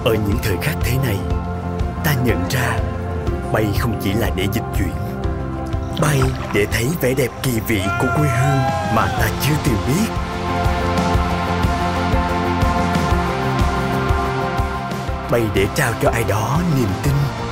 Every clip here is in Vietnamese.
Ở những thời khắc thế này, ta nhận ra bay không chỉ là để dịch chuyển, bay để thấy vẻ đẹp kỳ vị của quê hương mà ta chưa từng biết. Bay để trao cho ai đó niềm tin,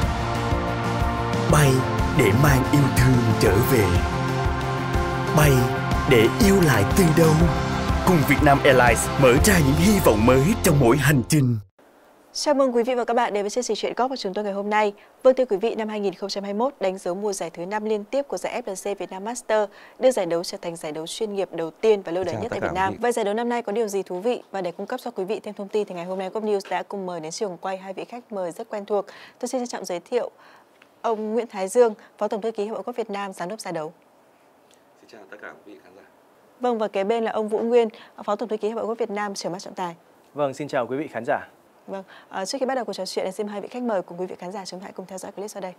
bay để mang yêu thương trở về, bay để yêu lại từ đầu. Cùng Vietnam Airlines mở ra những hy vọng mới trong mỗi hành trình. Chào mừng quý vị và các bạn đến với chương trình Chuyện Golf của chúng tôi ngày hôm nay. Vâng, thưa quý vị, năm 2021 đánh dấu mùa giải thứ 5 liên tiếp của giải FLC Vietnam Master, đưa giải đấu trở thành giải đấu chuyên nghiệp đầu tiên và lâu đời nhất tại Việt Nam. Vậy giải đấu năm nay có điều gì thú vị? Và để cung cấp cho quý vị thêm thông tin thì ngày hôm nay Golf News đã cùng mời đến trường quay hai vị khách mời rất quen thuộc. Tôi xin trân trọng giới thiệu ông Nguyễn Thái Dương, Phó Tổng thư ký Hiệp hội Golf Việt Nam, giám đốc giải đấu. Xin chào tất cả quý vị khán giả. Vâng, và kế bên là ông Vũ Nguyên, Phó Tổng thư ký Hiệp hội Golf Việt Nam, trưởng ban trọng tài. Vâng, xin chào quý vị khán giả. Vâng, trước khi bắt đầu cuộc trò chuyện, xin hai vị khách mời cùng quý vị khán giả chúng ta hãy cùng theo dõi clip sau đây.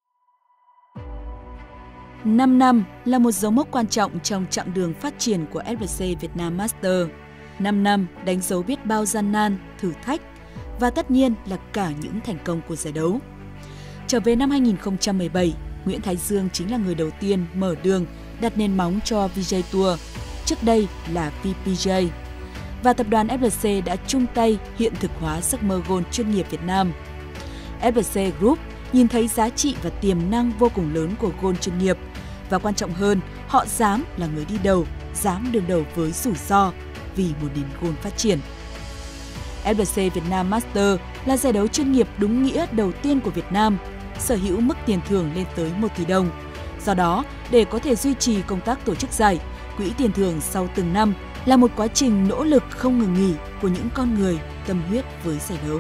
5 năm là một dấu mốc quan trọng trong chặng đường phát triển của FLC Vietnam Master. 5 năm đánh dấu biết bao gian nan, thử thách và tất nhiên là cả những thành công của giải đấu. Trở về năm 2017, Nguyễn Thái Dương chính là người đầu tiên mở đường đặt nền móng cho VJ Tour, trước đây là VPJ. Và tập đoàn FLC đã chung tay hiện thực hóa giấc mơ golf chuyên nghiệp Việt Nam. FLC Group nhìn thấy giá trị và tiềm năng vô cùng lớn của golf chuyên nghiệp và quan trọng hơn, họ dám là người đi đầu, dám đương đầu với rủi ro vì một nền golf phát triển. FLC Vietnam Master là giải đấu chuyên nghiệp đúng nghĩa đầu tiên của Việt Nam, sở hữu mức tiền thưởng lên tới 1 tỷ đồng. Do đó, để có thể duy trì công tác tổ chức giải, quỹ tiền thưởng sau từng năm là một quá trình nỗ lực không ngừng nghỉ của những con người tâm huyết với giải đấu.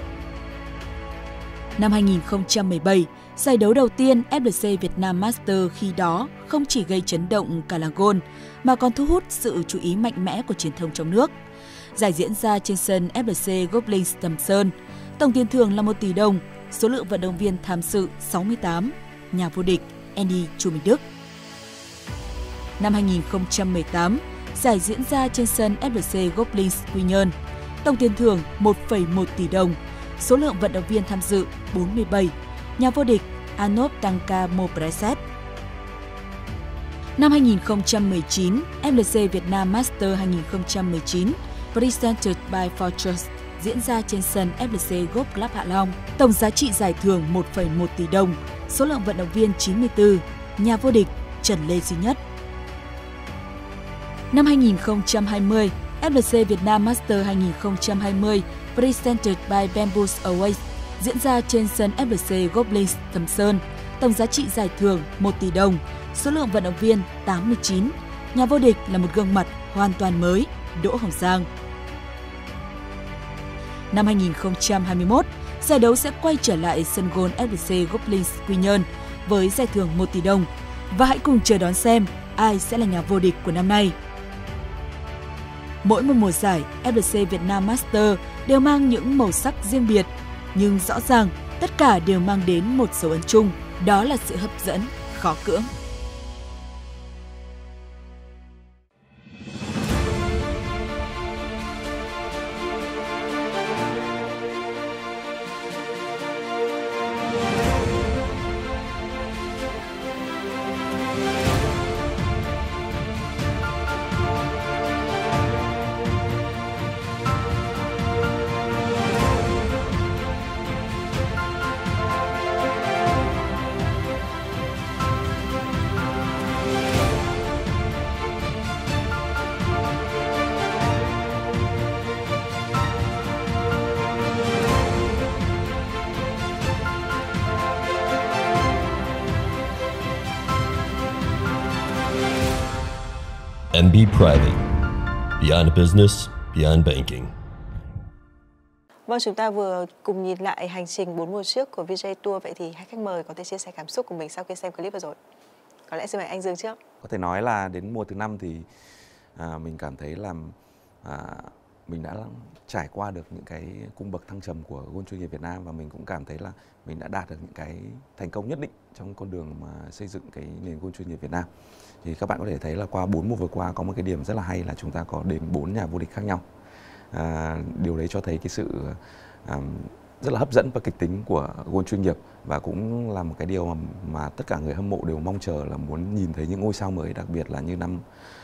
Năm 2017, giải đấu đầu tiên FLC Vietnam Master khi đó không chỉ gây chấn động cả làng golf mà còn thu hút sự chú ý mạnh mẽ của truyền thông trong nước. Giải diễn ra trên sân FLC Golf Links Sầm Sơn, tổng tiền thưởng là 1 tỷ đồng, số lượng vận động viên tham dự 68, nhà vô địch Andy Chu Minh Đức. Năm 2018, giải diễn ra trên sân FLC Golf Links Quy Nhơn, tổng tiền thưởng 1,1 tỷ đồng, số lượng vận động viên tham dự 47, nhà vô địch Anop Tanka Mopreset. Năm 2019, FLC Vietnam Master 2019 presented by Fortress diễn ra trên sân FLC Golf Club Hạ Long, tổng giá trị giải thưởng 1,1 tỷ đồng, số lượng vận động viên 94, nhà vô địch Trần Lê Duy Nhất. Năm 2020, FLC Vietnam Master 2020 presented by Bambus Aways diễn ra trên sân FLC Golf Links Sầm Sơn, tổng giá trị giải thưởng 1 tỷ đồng, số lượng vận động viên 89, nhà vô địch là một gương mặt hoàn toàn mới, Đỗ Hồng Giang. Năm 2021, giải đấu sẽ quay trở lại sân golf FLC Golf Links Quy Nhơn với giải thưởng 1 tỷ đồng và hãy cùng chờ đón xem ai sẽ là nhà vô địch của năm nay. Mỗi một mùa giải, FLC Vietnam Master đều mang những màu sắc riêng biệt, nhưng rõ ràng tất cả đều mang đến một dấu ấn chung, đó là sự hấp dẫn, khó cưỡng. NB Private. Beyond business, beyond banking. Vâng, chúng ta vừa cùng nhìn lại hành trình 4 mùa trước của VJ Tour. Vậy thì hai khách mời có thể chia sẻ cảm xúc của mình sau khi xem clip vừa rồi. Có lẽ xin mời anh Dương trước. Có thể nói là đến mùa thứ 5 thì mình cảm thấy là mình đã trải qua được những cái cung bậc thăng trầm của golf chuyên nghiệp Việt Nam, và mình cũng cảm thấy là mình đã đạt được những cái thành công nhất định trong con đường mà xây dựng cái nền golf chuyên nghiệp Việt Nam. Thì các bạn có thể thấy là qua 4 mùa vừa qua có một cái điểm rất là hay là chúng ta có đến 4 nhà vô địch khác nhau. Điều đấy cho thấy cái sự rất là hấp dẫn và kịch tính của golf chuyên nghiệp, và cũng là một cái điều mà tất cả người hâm mộ đều mong chờ là muốn nhìn thấy những ngôi sao mới, đặc biệt là như năm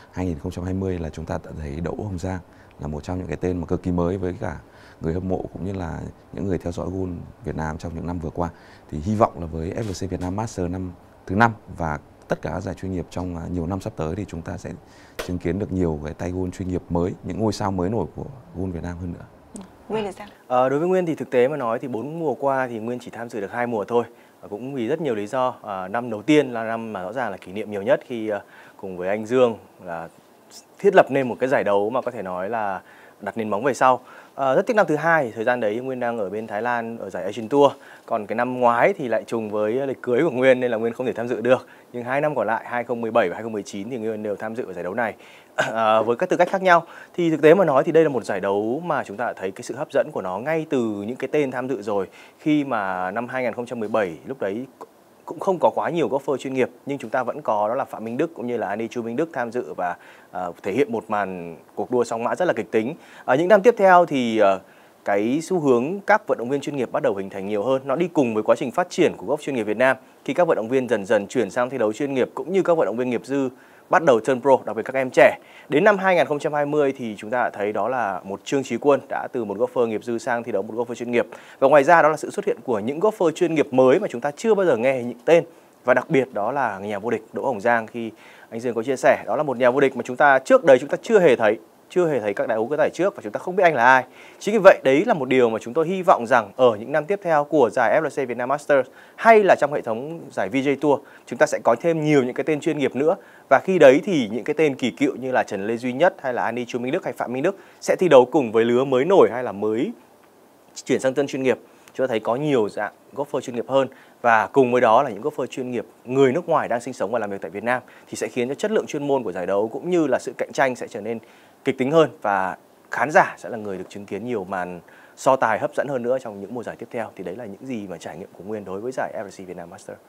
2020 là chúng ta đã thấy Đỗ Hồng Giang là một trong những cái tên mà cực kỳ mới với cả người hâm mộ cũng như là những người theo dõi golf Việt Nam trong những năm vừa qua. Thì hy vọng là với FLC Việt Nam Master năm thứ 5 và tất cả các giải chuyên nghiệp trong nhiều năm sắp tới thì chúng ta sẽ chứng kiến được nhiều cái tay golf chuyên nghiệp mới, những ngôi sao mới nổi của golf Việt Nam hơn nữa. Nguyên là sao? Đối với Nguyên thì thực tế mà nói thì 4 mùa qua thì Nguyên chỉ tham dự được 2 mùa thôi. Cũng vì rất nhiều lý do. Năm đầu tiên là năm mà rõ ràng là kỷ niệm nhiều nhất khi cùng với anh Dương là thiết lập nên một cái giải đấu mà có thể nói là đặt nền móng về sau. Rất tiếc năm thứ hai, thời gian đấy Nguyên đang ở bên Thái Lan ở giải Asian Tour. Còn cái năm ngoái thì lại trùng với lịch cưới của Nguyên nên là Nguyên không thể tham dự được. Nhưng 2 năm còn lại, 2017 và 2019 thì Nguyên đều tham dự ở giải đấu này. Với các tư cách khác nhau. Thì thực tế mà nói thì đây là một giải đấu mà chúng ta đã thấy cái sự hấp dẫn của nó ngay từ những cái tên tham dự rồi. Khi mà năm 2017 lúc đấy cũng không có quá nhiều golfer chuyên nghiệp, nhưng chúng ta vẫn có đó là Phạm Minh Đức cũng như là Andy Chu Minh Đức tham dự và thể hiện một màn cuộc đua song mã rất là kịch tính. Ở những năm tiếp theo thì cái xu hướng các vận động viên chuyên nghiệp bắt đầu hình thành nhiều hơn. Nó đi cùng với quá trình phát triển của golf chuyên nghiệp Việt Nam khi các vận động viên dần dần chuyển sang thi đấu chuyên nghiệp cũng như các vận động viên nghiệp dư bắt đầu turn pro, đặc biệt các em trẻ. Đến năm 2020 thì chúng ta đã thấy đó là một Trương Chí Quân đã từ một golfer nghiệp dư sang thi đấu một golfer chuyên nghiệp. Và ngoài ra đó là sự xuất hiện của những golfer chuyên nghiệp mới mà chúng ta chưa bao giờ nghe những tên. Và đặc biệt đó là nhà vô địch Đỗ Hồng Giang, khi anh Dương có chia sẻ đó là một nhà vô địch mà chúng ta trước đấy chúng ta chưa hề thấy các đại đấu cái giải trước và chúng ta không biết anh là ai. Chính vì vậy đấy là một điều mà chúng tôi hy vọng rằng ở những năm tiếp theo của giải FLC Việt Nam Masters hay là trong hệ thống giải VJ Tour chúng ta sẽ có thêm nhiều những cái tên chuyên nghiệp nữa, và khi đấy thì những cái tên kỳ cựu như là Trần Lê Duy Nhất hay là Andy Chu Minh Đức hay Phạm Minh Đức sẽ thi đấu cùng với lứa mới nổi hay là mới chuyển sang tân chuyên nghiệp. Chúng ta thấy có nhiều dạng golfer chuyên nghiệp hơn, và cùng với đó là những golfer chuyên nghiệp người nước ngoài đang sinh sống và làm việc tại Việt Nam thì sẽ khiến cho chất lượng chuyên môn của giải đấu cũng như là sự cạnh tranh sẽ trở nên kịch tính hơn, và khán giả sẽ là người được chứng kiến nhiều màn so tài hấp dẫn hơn nữa trong những mùa giải tiếp theo. Thì đấy là những gì mà trải nghiệm của Nguyên đối với giải FLC Việt Nam Master.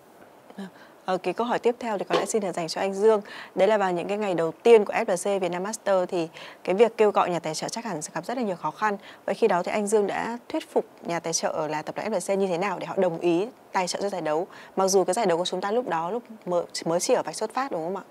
Cái câu hỏi tiếp theo thì có lẽ xin được dành cho anh Dương. Đấy là vào những cái ngày đầu tiên của FLC Việt Nam Master thì cái việc kêu gọi nhà tài trợ chắc hẳn sẽ gặp rất là nhiều khó khăn. Vậy khi đó thì anh Dương đã thuyết phục nhà tài trợ là tập đoàn FLC như thế nào để họ đồng ý tài trợ cho giải đấu? Mặc dù cái giải đấu của chúng ta lúc mới chỉ ở vạch xuất phát, đúng không ạ?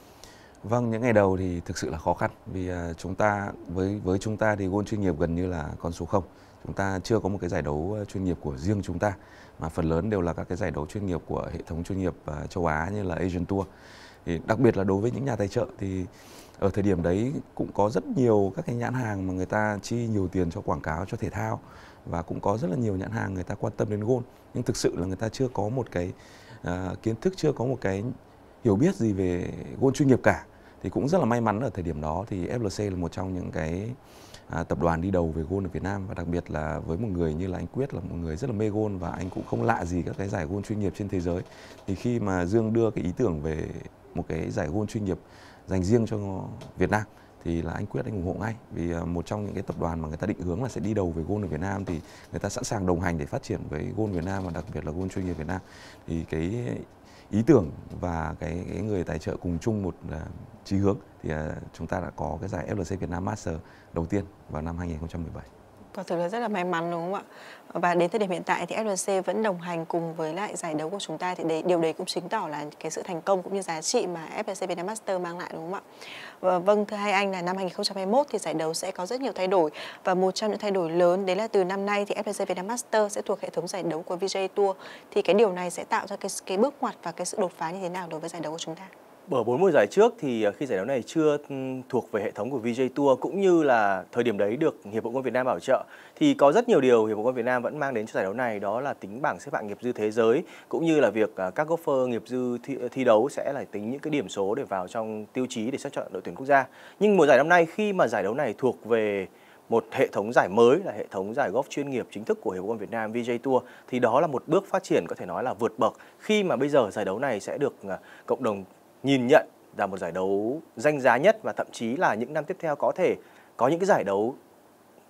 Vâng, những ngày đầu thì thực sự là khó khăn vì chúng ta với chúng ta thì golf chuyên nghiệp gần như là con số 0. Chúng ta chưa có một cái giải đấu chuyên nghiệp của riêng chúng ta, mà phần lớn đều là các cái giải đấu chuyên nghiệp của hệ thống chuyên nghiệp châu Á như là Asian Tour. Thì đặc biệt là đối với những nhà tài trợ thì ở thời điểm đấy cũng có rất nhiều các cái nhãn hàng mà người ta chi nhiều tiền cho quảng cáo cho thể thao, và cũng có rất là nhiều nhãn hàng người ta quan tâm đến golf, nhưng thực sự là người ta chưa có một cái kiến thức, chưa có một cái hiểu biết gì về golf chuyên nghiệp cả. Thì cũng rất là may mắn ở thời điểm đó thì FLC là một trong những cái tập đoàn đi đầu về golf ở Việt Nam, và đặc biệt là với một người như là anh Quyết là một người rất là mê golf và anh cũng không lạ gì các cái giải golf chuyên nghiệp trên thế giới. Thì khi mà Dương đưa cái ý tưởng về một cái giải golf chuyên nghiệp dành riêng cho Việt Nam thì là anh Quyết anh ủng hộ ngay, vì một trong những cái tập đoàn mà người ta định hướng là sẽ đi đầu về golf ở Việt Nam thì người ta sẵn sàng đồng hành để phát triển với golf Việt Nam và đặc biệt là golf chuyên nghiệp Việt Nam. Thì cái ý tưởng và cái người tài trợ cùng chung một chí hướng thì chúng ta đã có cái giải FLC Việt Nam Master đầu tiên vào năm 2017. Quả thực là rất là may mắn, đúng không ạ? Và đến thời điểm hiện tại thì FLC vẫn đồng hành cùng với lại giải đấu của chúng ta, thì điều đấy cũng chứng tỏ là cái sự thành công cũng như giá trị mà FLC Việt Nam Master mang lại, đúng không ạ? Vâng, thưa hai anh, là năm 2021 thì giải đấu sẽ có rất nhiều thay đổi, và một trong những thay đổi lớn đấy là từ năm nay thì FLC Việt Nam Master sẽ thuộc hệ thống giải đấu của VJ Tour. Thì cái điều này sẽ tạo ra cái bước ngoặt và cái sự đột phá như thế nào đối với giải đấu của chúng ta? Ở 4 mùa giải trước thì khi giải đấu này chưa thuộc về hệ thống của VJ Tour cũng như là thời điểm đấy được Hiệp hội Golf Việt Nam bảo trợ, thì có rất nhiều điều Hiệp hội Golf Việt Nam vẫn mang đến cho giải đấu này, đó là tính bảng xếp hạng nghiệp dư thế giới cũng như là việc các golfer nghiệp dư thi đấu sẽ là tính những cái điểm số để vào trong tiêu chí để xét chọn đội tuyển quốc gia. Nhưng mùa giải năm nay khi mà giải đấu này thuộc về một hệ thống giải mới là hệ thống giải golf chuyên nghiệp chính thức của Hiệp hội Golf Việt Nam VJ Tour, thì đó là một bước phát triển có thể nói là vượt bậc, khi mà bây giờ giải đấu này sẽ được cộng đồng nhìn nhận là một giải đấu danh giá nhất, và thậm chí là những năm tiếp theo có thể có những cái giải đấu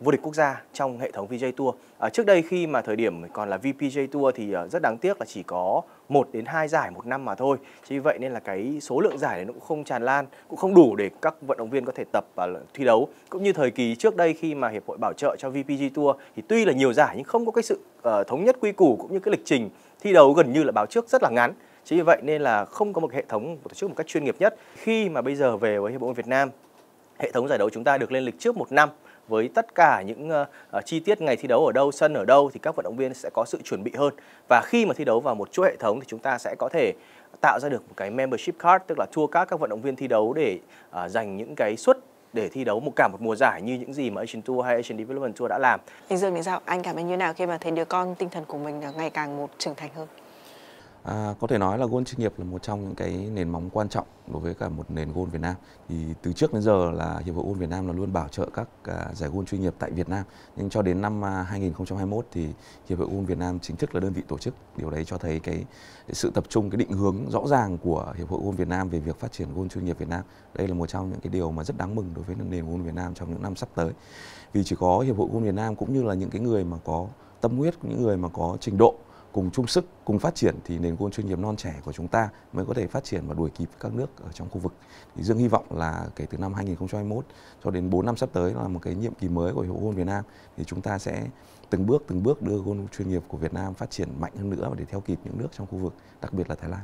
vô địch quốc gia trong hệ thống VJ Tour. Trước đây khi mà thời điểm còn là VPJ Tour thì rất đáng tiếc là chỉ có 1 đến 2 giải một năm mà thôi. Chính vì vậy nên là cái số lượng giải này nó cũng không tràn lan, cũng không đủ để các vận động viên có thể tập và thi đấu. Cũng như thời kỳ trước đây khi mà hiệp hội bảo trợ cho VPG Tour thì tuy là nhiều giải nhưng không có cái sự thống nhất quy củ cũng như cái lịch trình thi đấu gần như là báo trước rất là ngắn. Chính vì vậy nên là không có một hệ thống tổ chức một cách chuyên nghiệp nhất. Khi mà bây giờ về với Hiệp hội Việt Nam, hệ thống giải đấu chúng ta được lên lịch trước 1 năm với tất cả những chi tiết ngày thi đấu ở đâu, sân ở đâu thì các vận động viên sẽ có sự chuẩn bị hơn. Và khi mà thi đấu vào một chuỗi hệ thống thì chúng ta sẽ có thể tạo ra được một cái membership card, tức là tour card các vận động viên thi đấu để dành những cái suất để thi đấu cả một mùa giải như những gì mà Asian Tour hay Asian Development Tour đã làm. Anh Dương thì sao? Anh cảm thấy như nào khi mà thấy đứa con tinh thần của mình ngày càng một trưởng thành hơn? Có thể nói là golf chuyên nghiệp là một trong những cái nền móng quan trọng đối với cả một nền golf Việt Nam. Thì từ trước đến giờ là Hiệp hội golf Việt Nam là luôn bảo trợ các giải golf chuyên nghiệp tại Việt Nam. Nhưng cho đến năm 2021 thì Hiệp hội golf Việt Nam chính thức là đơn vị tổ chức. Điều đấy cho thấy cái sự tập trung, cái định hướng rõ ràng của Hiệp hội golf Việt Nam về việc phát triển golf chuyên nghiệp Việt Nam. Đây là một trong những cái điều mà rất đáng mừng đối với nền golf Việt Nam trong những năm sắp tới. Vì chỉ có Hiệp hội golf Việt Nam cũng như là những cái người mà có tâm huyết, những người mà có trình độ cùng chung sức, cùng phát triển thì nền golf chuyên nghiệp non trẻ của chúng ta mới có thể phát triển và đuổi kịp các nước ở trong khu vực. Thì Dương hy vọng là kể từ năm 2021 cho đến 4 năm sắp tới là một cái nhiệm kỳ mới của Hiệp hội golf Việt Nam thì chúng ta sẽ từng bước đưa golf chuyên nghiệp của Việt Nam phát triển mạnh hơn nữa để theo kịp những nước trong khu vực, đặc biệt là Thái Lan.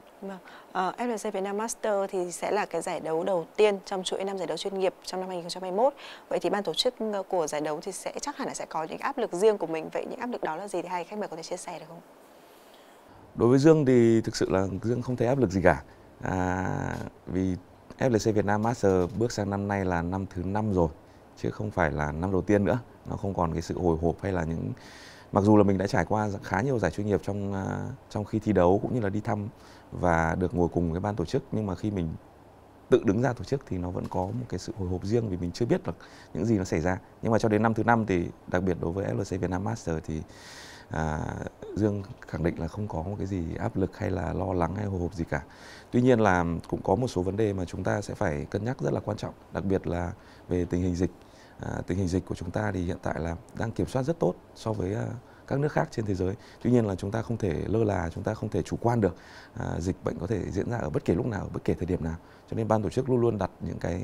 FLC Việt Nam Master thì sẽ là cái giải đấu đầu tiên trong chuỗi 5 giải đấu chuyên nghiệp trong năm 2021. Vậy thì ban tổ chức của giải đấu thì chắc hẳn là sẽ có những áp lực riêng của mình. Vậy những áp lực đó là gì thì hai khách mời có thể chia sẻ được không? Đối với Dương thì thực sự là Dương không thấy áp lực gì cả. Vì FLC Việt Nam Master bước sang năm nay là năm thứ 5 rồi, chứ không phải là năm đầu tiên nữa. Nó không còn cái sự hồi hộp hay là những... Mặc dù là mình đã trải qua khá nhiều giải chuyên nghiệp trong khi thi đấu cũng như là đi thăm và được ngồi cùng với ban tổ chức, nhưng mà khi mình tự đứng ra tổ chức thì nó vẫn có một cái sự hồi hộp riêng vì mình chưa biết được những gì nó xảy ra. Nhưng mà cho đến năm thứ 5 thì đặc biệt đối với FLC Việt Nam Master thì Dương khẳng định là không có một cái gì áp lực hay là lo lắng hay hồi hộp gì cả. Tuy nhiên là cũng có một số vấn đề mà chúng ta sẽ phải cân nhắc rất là quan trọng, đặc biệt là về tình hình dịch. Tình hình dịch của chúng ta thì hiện tại là đang kiểm soát rất tốt so với các nước khác trên thế giới. Tuy nhiên là chúng ta không thể lơ là, chúng ta không thể chủ quan được. Dịch bệnh có thể diễn ra ở bất kể lúc nào, bất kể thời điểm nào. Cho nên ban tổ chức luôn luôn đặt những cái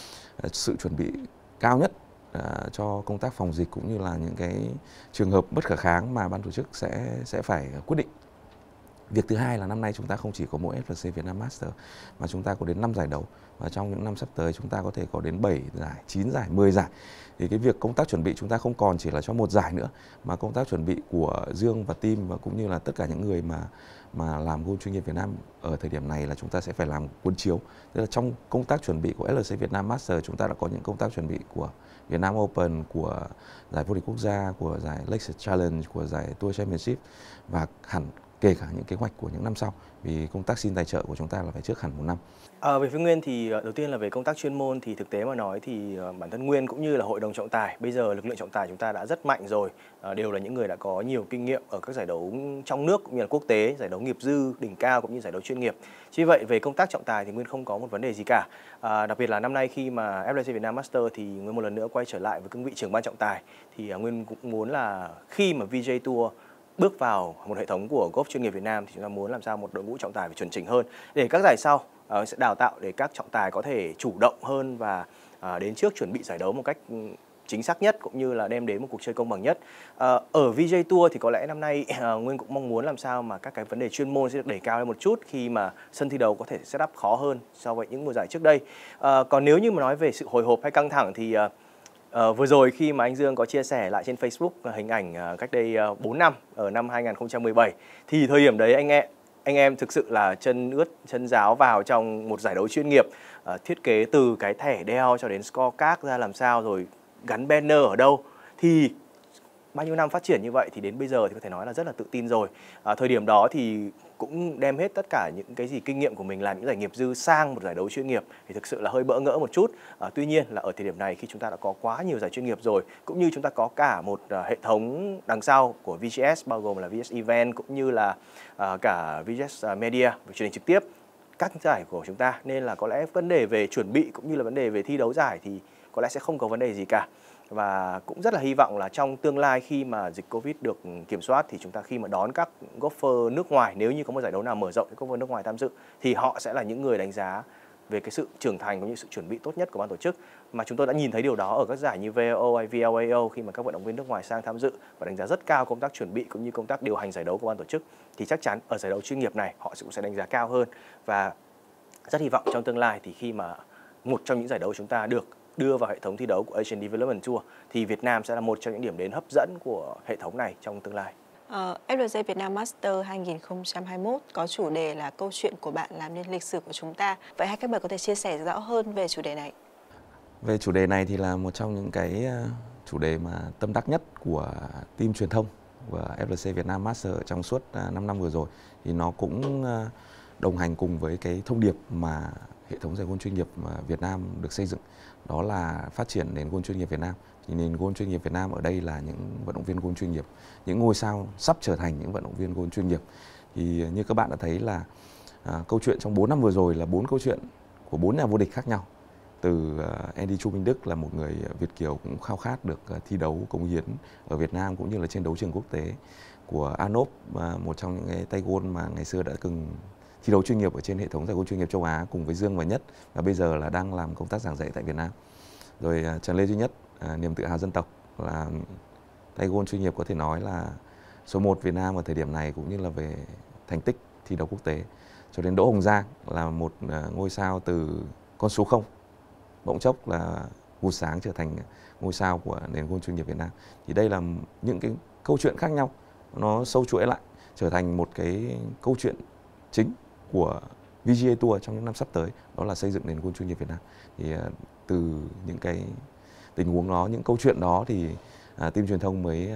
sự chuẩn bị cao nhất cho công tác phòng dịch cũng như là những cái trường hợp bất khả kháng mà ban tổ chức sẽ phải quyết định. Việc thứ hai là năm nay chúng ta không chỉ có mỗi FLC Việt Nam Master mà chúng ta có đến 5 giải đấu, và trong những năm sắp tới chúng ta có thể có đến 7 giải, 9 giải, 10 giải. Thì cái việc công tác chuẩn bị chúng ta không còn chỉ là cho một giải nữa, mà công tác chuẩn bị của Dương và team và cũng như là tất cả những người mà làm golf chuyên nghiệp Việt Nam ở thời điểm này là chúng ta sẽ phải làm cuốn chiếu. Tức là trong công tác chuẩn bị của FLC Việt Nam Master chúng ta đã có những công tác chuẩn bị của Việt Nam Open, của giải vô địch quốc gia, của giải Lakes Challenge, của giải Tour Championship và hẳn kể cả những kế hoạch của những năm sau, vì công tác xin tài trợ của chúng ta là phải trước hẳn một năm. Về phía Nguyên thì đầu tiên là về công tác chuyên môn thì thực tế mà nói thì bản thân Nguyên cũng như là hội đồng trọng tài, bây giờ lực lượng trọng tài chúng ta đã rất mạnh rồi, đều là những người đã có nhiều kinh nghiệm ở các giải đấu trong nước cũng như là quốc tế, giải đấu nghiệp dư, đỉnh cao cũng như giải đấu chuyên nghiệp. Chính vì vậy về công tác trọng tài thì Nguyên không có một vấn đề gì cả. Đặc biệt là năm nay khi mà FLC Việt Nam Master thì Nguyên một lần nữa quay trở lại với cương vị trưởng ban trọng tài, thì Nguyên cũng muốn là khi mà VJ Tour bước vào một hệ thống của golf chuyên nghiệp Việt Nam thì chúng ta muốn làm sao một đội ngũ trọng tài phải chuẩn chỉnh hơn để các giải sau sẽ đào tạo để các trọng tài có thể chủ động hơn và đến trước chuẩn bị giải đấu một cách chính xác nhất cũng như là đem đến một cuộc chơi công bằng nhất. Ở VJ Tour thì có lẽ năm nay Nguyên cũng mong muốn làm sao mà các cái vấn đề chuyên môn sẽ được đẩy cao lên một chút khi mà sân thi đấu có thể setup khó hơn so với những mùa giải trước đây. Còn nếu như mà nói về sự hồi hộp hay căng thẳng thì vừa rồi khi mà anh Dương có chia sẻ lại trên Facebook hình ảnh cách đây 4 năm ở năm 2017 thì thời điểm đấy anh em thực sự là chân ướt chân ráo vào trong một giải đấu chuyên nghiệp, thiết kế từ cái thẻ đeo cho đến scorecard ra làm sao, rồi gắn banner ở đâu, thì bao nhiêu năm phát triển như vậy thì đến bây giờ thì có thể nói là rất là tự tin rồi. Thời điểm đó thì cũng đem hết tất cả những cái gì kinh nghiệm của mình làm những giải nghiệp dư sang một giải đấu chuyên nghiệp thì thực sự là hơi bỡ ngỡ một chút. Tuy nhiên là ở thời điểm này khi chúng ta đã có quá nhiều giải chuyên nghiệp rồi, cũng như chúng ta có cả một hệ thống đằng sau của VGS bao gồm là VGS Event cũng như là cả VGS Media về truyền hình trực tiếp các giải của chúng ta, nên là có lẽ vấn đề về chuẩn bị cũng như là vấn đề về thi đấu giải thì có lẽ sẽ không có vấn đề gì cả. Và cũng rất là hy vọng là trong tương lai khi mà dịch Covid được kiểm soát thì chúng ta khi mà đón các golfer nước ngoài, nếu như có một giải đấu nào mở rộng các golfer nước ngoài tham dự thì họ sẽ là những người đánh giá về cái sự trưởng thành cũng như sự chuẩn bị tốt nhất của ban tổ chức. Mà chúng tôi đã nhìn thấy điều đó ở các giải như VAO hay VLAO khi mà các vận động viên nước ngoài sang tham dự và đánh giá rất cao công tác chuẩn bị cũng như công tác điều hành giải đấu của ban tổ chức, thì chắc chắn ở giải đấu chuyên nghiệp này họ cũng sẽ đánh giá cao hơn. Và rất hy vọng trong tương lai thì khi mà một trong những giải đấu chúng ta được đưa vào hệ thống thi đấu của Asian Development Tour thì Việt Nam sẽ là một trong những điểm đến hấp dẫn của hệ thống này trong tương lai. FLC Việt Nam Master 2021 có chủ đề là câu chuyện của bạn làm nên lịch sử của chúng ta. Vậy hai các bạn có thể chia sẻ rõ hơn về chủ đề này? Về chủ đề này thì là một trong những cái chủ đề mà tâm đắc nhất của team truyền thông của FLC Việt Nam Master trong suốt 5 năm vừa rồi. Thì nó cũng đồng hành cùng với cái thông điệp mà hệ thống giải golf chuyên nghiệp Việt Nam được xây dựng, đó là phát triển nền golf chuyên nghiệp Việt Nam. Thì nền golf chuyên nghiệp Việt Nam ở đây là những vận động viên golf chuyên nghiệp, những ngôi sao sắp trở thành những vận động viên golf chuyên nghiệp. Thì như các bạn đã thấy là câu chuyện trong 4 năm vừa rồi là 4 câu chuyện của 4 nhà vô địch khác nhau. Từ Andy Chu Minh Đức là một người Việt kiều cũng khao khát được thi đấu cống hiến ở Việt Nam cũng như là trên đấu trường quốc tế, của Anop, một trong những cái tay golf mà ngày xưa đã từng thi đấu chuyên nghiệp ở trên hệ thống giải golf chuyên nghiệp châu Á cùng với Dương và Nhất, và bây giờ là đang làm công tác giảng dạy tại Việt Nam. Rồi Trần Lê Duy Nhất, niềm tự hào dân tộc, là tay golf chuyên nghiệp có thể nói là số 1 Việt Nam ở thời điểm này cũng như là về thành tích thi đấu quốc tế. Cho đến Đỗ Hồng Giang là một ngôi sao từ con số 0, bỗng chốc là vụt sáng trở thành ngôi sao của nền golf chuyên nghiệp Việt Nam. Thì đây là những cái câu chuyện khác nhau, nó sâu chuỗi lại trở thành một cái câu chuyện chính của VGA Tour trong những năm sắp tới, đó là xây dựng nền golf chuyên nghiệp Việt Nam. Thì từ những cái tình huống đó, những câu chuyện đó thì team truyền thông mới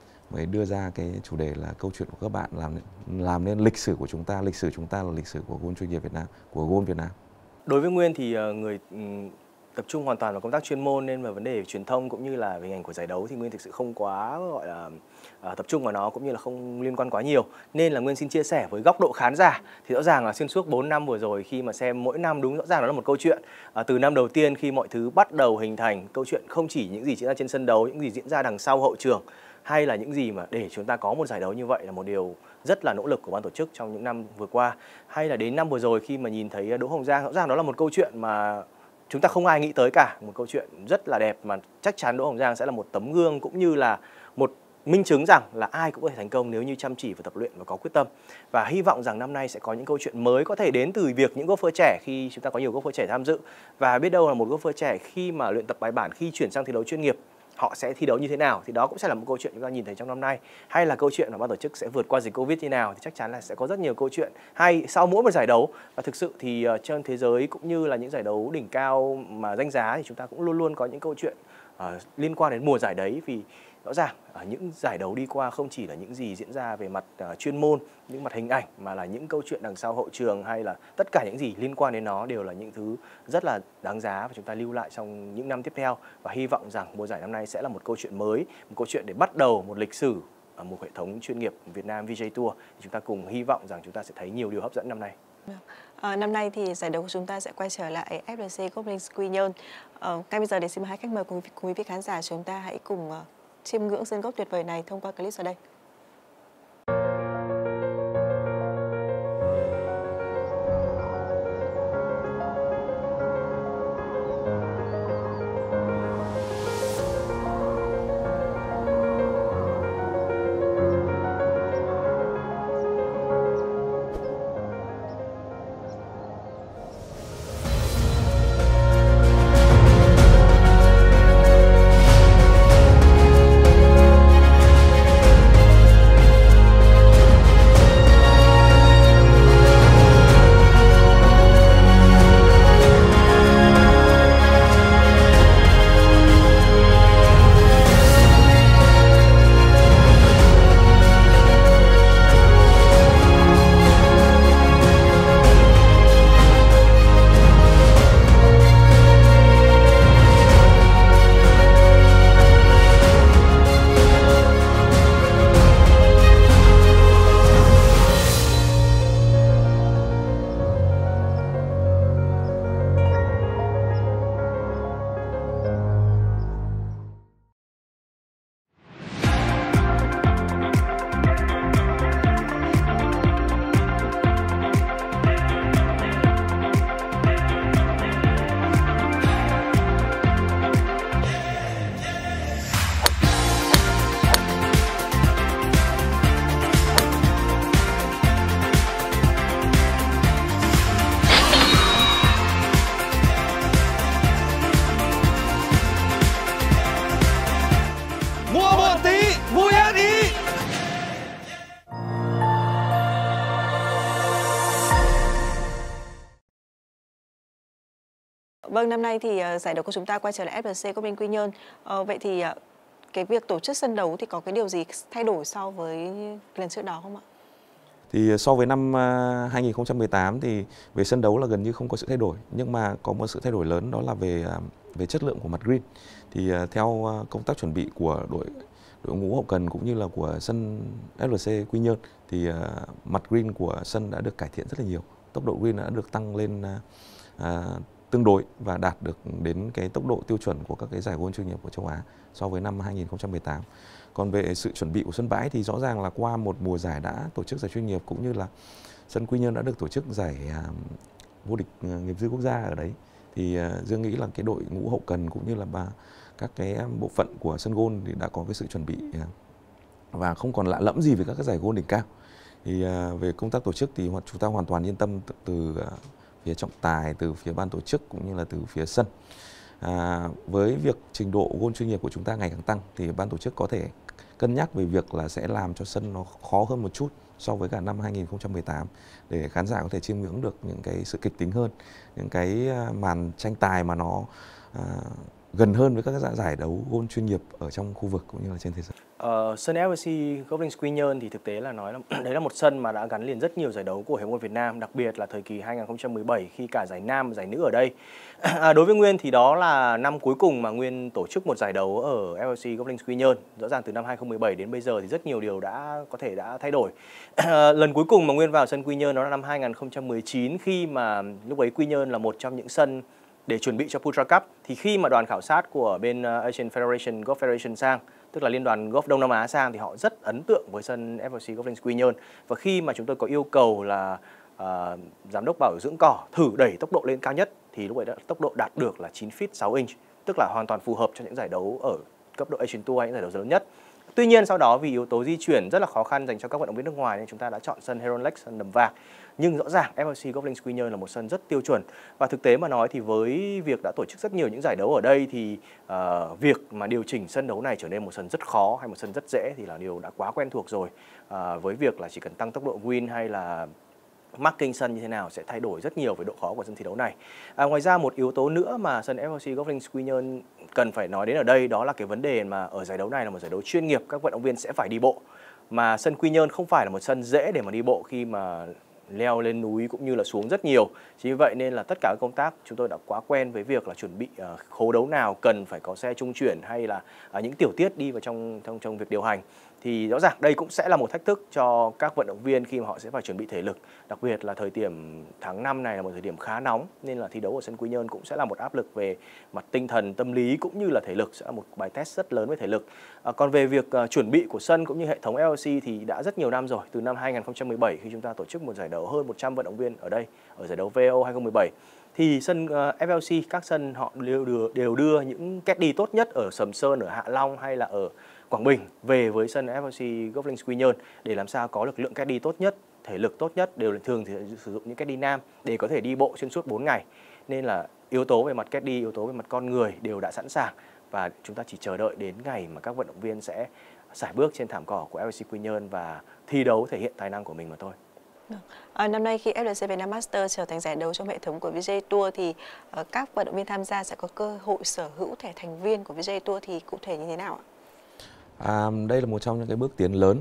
đưa ra cái chủ đề là câu chuyện của các bạn làm nên lịch sử của chúng ta. Lịch sử chúng ta là lịch sử của golf chuyên nghiệp Việt Nam, của golf Việt Nam. Đối với Nguyên thì người tập trung hoàn toàn vào công tác chuyên môn, nên về vấn đề truyền thông cũng như là về ngành của giải đấu thì Nguyên thực sự không quá gọi là tập trung vào nó, cũng như là không liên quan quá nhiều. Nên là Nguyên xin chia sẻ với góc độ khán giả. Thì rõ ràng là xuyên suốt 4 năm vừa rồi, khi mà xem mỗi năm đúng rõ ràng đó là một câu chuyện. Từ năm đầu tiên khi mọi thứ bắt đầu hình thành, câu chuyện không chỉ những gì diễn ra trên sân đấu, những gì diễn ra đằng sau hậu trường, hay là những gì mà để chúng ta có một giải đấu như vậy là một điều rất là nỗ lực của ban tổ chức trong những năm vừa qua. Hay là đến năm vừa rồi khi mà nhìn thấy Đỗ Hồng Giang, rõ ràng đó là một câu chuyện mà chúng ta không ai nghĩ tới cả, một câu chuyện rất là đẹp mà chắc chắn Đỗ Hồng Giang sẽ là một tấm gương cũng như là một minh chứng rằng là ai cũng có thể thành công nếu như chăm chỉ và tập luyện và có quyết tâm. Và hy vọng rằng năm nay sẽ có những câu chuyện mới có thể đến từ việc những golfer trẻ, khi chúng ta có nhiều golfer trẻ tham dự, và biết đâu là một golfer trẻ khi mà luyện tập bài bản, khi chuyển sang thi đấu chuyên nghiệp, họ sẽ thi đấu như thế nào, thì đó cũng sẽ là một câu chuyện chúng ta nhìn thấy trong năm nay. Hay là câu chuyện mà ban tổ chức sẽ vượt qua dịch Covid như nào, thì chắc chắn là sẽ có rất nhiều câu chuyện hay sau mỗi một giải đấu. Và thực sự thì trên thế giới cũng như là những giải đấu đỉnh cao mà danh giá thì chúng ta cũng luôn luôn có những câu chuyện liên quan đến mùa giải đấy. Vì rõ ràng những giải đấu đi qua không chỉ là những gì diễn ra về mặt chuyên môn, những mặt hình ảnh, mà là những câu chuyện đằng sau hậu trường, hay là tất cả những gì liên quan đến nó đều là những thứ rất là đáng giá và chúng ta lưu lại trong những năm tiếp theo. Và hy vọng rằng mùa giải năm nay sẽ là một câu chuyện mới, một câu chuyện để bắt đầu một lịch sử ở một hệ thống chuyên nghiệp Việt Nam VGA Tour. Thì chúng ta cùng hy vọng rằng chúng ta sẽ thấy nhiều điều hấp dẫn năm nay. Năm nay thì giải đấu của chúng ta sẽ quay trở lại FLC Golf Links Quy Nhơn. Ngay bây giờ để xin mời hai khách mời cùng quý vị khán giả chúng ta hãy cùng chiêm ngưỡng sân golf tuyệt vời này thông qua clip sau đây. Vâng, năm nay thì giải đấu của chúng ta quay trở lại FLC Golf Links Quy Nhơn. Vậy thì cái việc tổ chức sân đấu thì có cái điều gì thay đổi so với lần trước đó không ạ? Thì so với năm 2018 thì về sân đấu là gần như không có sự thay đổi, nhưng mà có một sự thay đổi lớn, đó là về chất lượng của mặt green. Thì theo công tác chuẩn bị của đội ngũ hậu cần cũng như là của sân FLC Quy Nhơn thì mặt green của sân đã được cải thiện rất là nhiều. Tốc độ green đã được tăng lên tương đối và đạt được đến cái tốc độ tiêu chuẩn của các cái giải golf chuyên nghiệp của châu Á so với năm 2018. Còn về sự chuẩn bị của sân bãi thì rõ ràng là qua một mùa giải đã tổ chức giải chuyên nghiệp, cũng như là sân Quy Nhơn đã được tổ chức giải vô địch nghiệp dư quốc gia ở đấy, thì Dương nghĩ là cái đội ngũ hậu cần cũng như là các cái bộ phận của sân golf thì đã có cái sự chuẩn bị và không còn lạ lẫm gì với các cái giải golf đỉnh cao. Thì về công tác tổ chức thì chúng ta hoàn toàn yên tâm từ phía trọng tài, từ phía ban tổ chức cũng như là từ phía sân. Với việc trình độ golf chuyên nghiệp của chúng ta ngày càng tăng thì ban tổ chức có thể cân nhắc về việc là sẽ làm cho sân nó khó hơn một chút so với cả năm 2018 để khán giả có thể chiêm ngưỡng được những cái sự kịch tính hơn, những cái màn tranh tài mà nó gần hơn với các giải đấu golf chuyên nghiệp ở trong khu vực cũng như là trên thế giới. Sân FLC Golf Links Quy Nhơn thì thực tế là nói là đấy là một sân mà đã gắn liền rất nhiều giải đấu của Hiệp hội Việt Nam, đặc biệt là thời kỳ 2017 khi cả giải nam và giải nữ ở đây. Đối với Nguyên thì đó là năm cuối cùng mà Nguyên tổ chức một giải đấu ở FLC Golf Links Quy Nhơn. Rõ ràng từ năm 2017 đến bây giờ thì rất nhiều điều đã thay đổi. Lần cuối cùng mà Nguyên vào sân Quy Nhơn đó là năm 2019, khi mà lúc ấy Quy Nhơn là một trong những sân để chuẩn bị cho Putra Cup. Thì khi mà đoàn khảo sát của bên Asian Federation Golf Federation sang, tức là Liên đoàn Golf Đông Nam Á sang, thì họ rất ấn tượng với sân FLC Golf Links Quy Nhơn. Và khi mà chúng tôi có yêu cầu là giám đốc bảo dưỡng cỏ thử đẩy tốc độ lên cao nhất, thì lúc ấy tốc độ đạt được là 9 feet 6 inch, tức là hoàn toàn phù hợp cho những giải đấu ở cấp độ Asian Tour hay những giải đấu lớn nhất. Tuy nhiên sau đó vì yếu tố di chuyển rất là khó khăn dành cho các vận động viên nước ngoài nên chúng ta đã chọn sân Heron Lake, sân Nầm Vạc. Nhưng rõ ràng FLC Golf Links Quy Nhơn là một sân rất tiêu chuẩn. Và thực tế mà nói thì với việc đã tổ chức rất nhiều những giải đấu ở đây thì việc mà điều chỉnh sân đấu này trở nên một sân rất khó hay một sân rất dễ thì là điều đã quá quen thuộc rồi. Với việc là chỉ cần tăng tốc độ green hay là marking sân như thế nào sẽ thay đổi rất nhiều về độ khó của sân thi đấu này. Ngoài ra một yếu tố nữa mà sân FLC Golf Links Quy Nhơn cần phải nói đến ở đây, đó là cái vấn đề mà ở giải đấu này là một giải đấu chuyên nghiệp, các vận động viên sẽ phải đi bộ. Mà sân Quy Nhơn không phải là một sân dễ để mà đi bộ khi mà leo lên núi cũng như là xuống rất nhiều. Chính vì vậy nên là tất cả các công tác chúng tôi đã quá quen với việc là chuẩn bị khố đấu nào cần phải có xe trung chuyển hay là những tiểu tiết đi vào trong việc điều hành. Thì rõ ràng đây cũng sẽ là một thách thức cho các vận động viên khi mà họ sẽ phải chuẩn bị thể lực. Đặc biệt là thời điểm tháng 5 này là một thời điểm khá nóng, nên là thi đấu ở sân Quy Nhơn cũng sẽ là một áp lực về mặt tinh thần, tâm lý cũng như là thể lực, sẽ là một bài test rất lớn về thể lực. Còn về việc chuẩn bị của sân cũng như hệ thống LC thì đã rất nhiều năm rồi, từ năm 2017 khi chúng ta tổ chức một giải đấu hơn 100 vận động viên ở đây, ở giải đấu VO 2017. Thì sân FLC, các sân họ đều đưa những caddy tốt nhất ở Sầm Sơn, ở Hạ Long hay là ở Quảng Bình về với sân FLC Golf Links Quy Nhơn để làm sao có lực lượng caddy tốt nhất, thể lực tốt nhất, đều thường thì sử dụng những caddy nam để có thể đi bộ xuyên suốt 4 ngày. Nên là yếu tố về mặt caddy, yếu tố về mặt con người đều đã sẵn sàng và chúng ta chỉ chờ đợi đến ngày mà các vận động viên sẽ sải bước trên thảm cỏ của FLC Quy Nhơn và thi đấu thể hiện tài năng của mình mà thôi. Năm nay khi FLC Vietnam Master trở thành giải đấu trong hệ thống của VJ Tour thì các vận động viên tham gia sẽ có cơ hội sở hữu thẻ thành viên của VJ Tour, thì cụ thể như thế nào ạ? Đây là một trong những cái bước tiến lớn